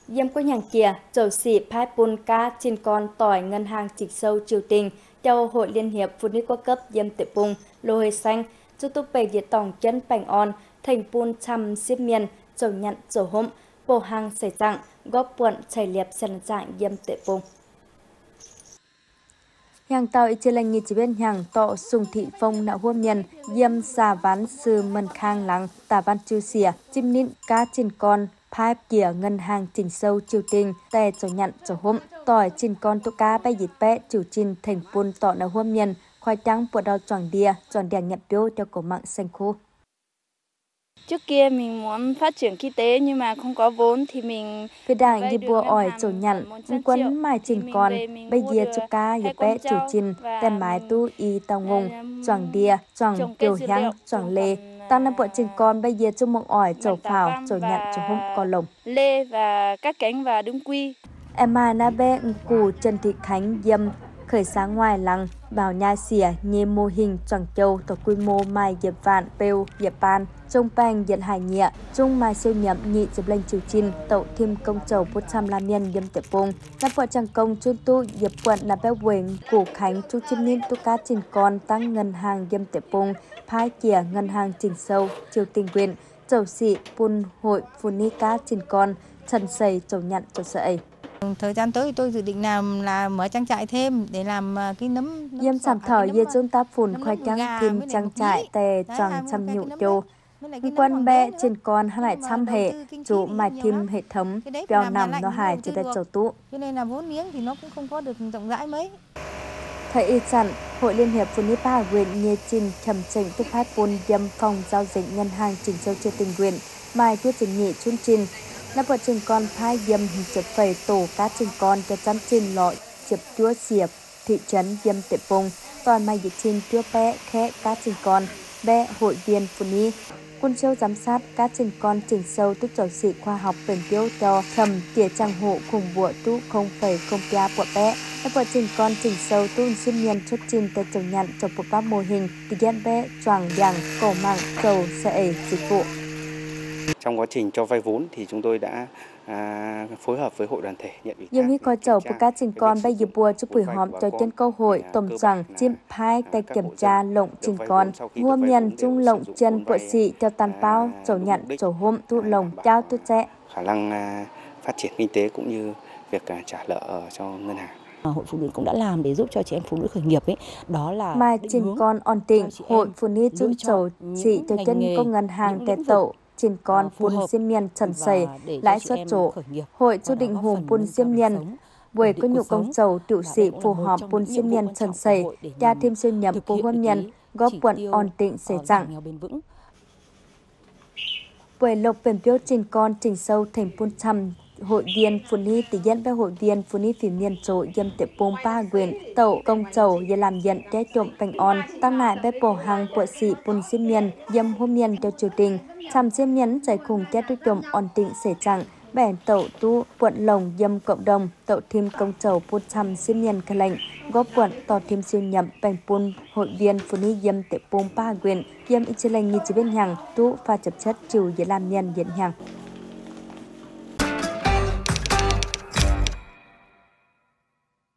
Yếm có nhàng kia, dầu xỉ phái bùn cá trên con tỏi ngân hàng trịch sâu triều tình, châu Hội Liên hiệp Phụ nữ Quốc cấp Yếm Tệ Bùng, lô hơi xanh, chú túc bày diệt tổng chân bành on, thành bùn chăm xếp miền, dầu nhận dầu hôm, bổ hàng xảy dạng, góp quận chảy liệp sẵn dạng Yếm Tệ Bùng. Hàng tàu ý lệnh nghị chỉ bên hàng tọ sùng thị phong nạo huôm nhân, Yếm xà ván sư mân khang lắng, tà văn chư xìa, chim nín cá trên con, phái kìa ngân hàng chỉnh sâu triều tình, tè cho nhận cho hôm, tỏi trên con tô cá bay dịt bé, chủ trình thành bùn tọ nạo huôm nhân, khoai trắng bột đào tròn đèn nhập biếu theo cổ mạng xanh khô. Trước kia mình muốn phát triển kinh tế nhưng mà không có vốn thì mình Phía đảng như bùa ỏi chỗ nhận, quấn mài trình con, bây giờ cho cá dịp bé chủ trình, tên mái tu y tàu ngùng, tròn kiều h향, tròn lê. Tao năm bộ trình con bây giờ cho mộng ỏi chỗ phào, chỗ nhận chỗ hôm có lồng. Lê và cắt cánh và đứng quy. Em mà na bé củ Trần Thị Khánh Yếm khởi sáng ngoài lăng, bảo nhà xỉa nhê mô hình tròn châu tổ quy mô mai dịp vạn bêu dịp ban, trong bang dẫn hải nhẹ, trong mai siêu nhậm nhị dịp lên triều trình, tậu thêm công chầu 400 la miên Yếm Tệ Bùng. Năm vợ chàng công chuyên tu dịp quận là bé quỳnh, củ khánh chú chim nín tu cá trình con tăng ngân hàng Yếm Tệ Bùng, phái kìa ngân hàng trình sâu, triều tình quyền, dầu xị, bùn hội, phụ ni cá trình con, trần xây, trầu nhận, trầu sợi. Thời gian tới tôi dự định là mở trang trại thêm để làm cái nấm Yếm sản thở ye chúng ta phun khoai trắng thêm trang trại tè tròn chăm nhụ châu. Quân bé trên con hai lại trăm hệ, chủ mài thêm hệ thống, bèo nằm nó hài chỉ để trầu tụ. Cho nên là vốn liếng thì nó cũng không có được rộng rãi mấy. Thầy y chặn, Hội Liên hiệp Phụ nữ Ba huyện Nghê Trinh thẩm trình tiếp phát vốn Yếm phòng giao dịch ngân hàng chỉnh sâu chưa tình nguyện, mai quyết trình nghị chun trình. Là vợ chồng con phái Yếm chụp phẩy tổ cá chừng con cho chăm trên lọi chụp chúa xiệp thị trấn Yếm Tệ Bùng toàn mai dịch trên chúa bé khẽ cá chừng con bé hội viên phụ nữ quân châu giám sát cá chừng con chỉnh sâu túc trầu sĩ khoa học bền tiêu cho thầm tỉa trang hộ khủng bụa tú 0,0 của bé. Là vợ chồng con chỉnh sâu tu xuyên miền xuất trình tới trồng nhận cho một bác mô hình thì ghen bé choàng đằng cổ mạng cầu sợi dịch vụ. Trong quá trình cho vay vốn thì chúng tôi đã phối hợp với hội đoàn thể nhận ủy thác. Nhưng khi coi chầu của các trình con bây giờ bùa cho buổi họp cho trên câu hội tổng rằng chim phai tay kiểm tra lộng trình con huôm nhân chung lộng chân của sĩ theo tàn bao chầu nhận chầu hôm tu lồng trao tu trẻ. Khả năng phát triển kinh tế cũng như việc trả nợ cho ngân hàng. Hội phụ nữ cũng đã làm để giúp cho chị em phụ nữ khởi nghiệp ấy, đó là mai trình con ổn định, hội phụ nữ chung chầu chị cho chân có ngân hàng tệ tậu trên con bùn xiêm miên trần sầy lãi suất chỗ hội cho định hùng bùn xiêm miên buổi có nhu công chầu tiểu sĩ phù hợp bùn xiêm miên trần sầy gia thêm siêu nhậm phù hôn nhân góp quận ổn định xảy rằng buổi lộc bền biểu trên con trình sâu thành bùn chăm hội viên phụ nữ tỷ dân với hội viên phụ nữ phỉ miền chỗ Yếm Tệ Bùng ba huyện tậu công chầu giờ làm nhận để trộm bành on tăng lại với bổ hàng của sĩ bùn xiêm miên Yếm hôm miên theo triều đình chăm xiêm miên giải cùng để trộm ổn định xảy trạng bèn tậu tu quận lồng Yếm cộng đồng tậu thêm công chầu bùn chăm xiêm miên khởi lệnh góp quận tỏ thêm siêu nhậm bành bùn hội viên phụ nữ Yếm Tệ Bùng ba huyện Yếm ý lệnh như chỉ bên hàng tu pha chập chất chiều giờ làm nhân diễn hàng.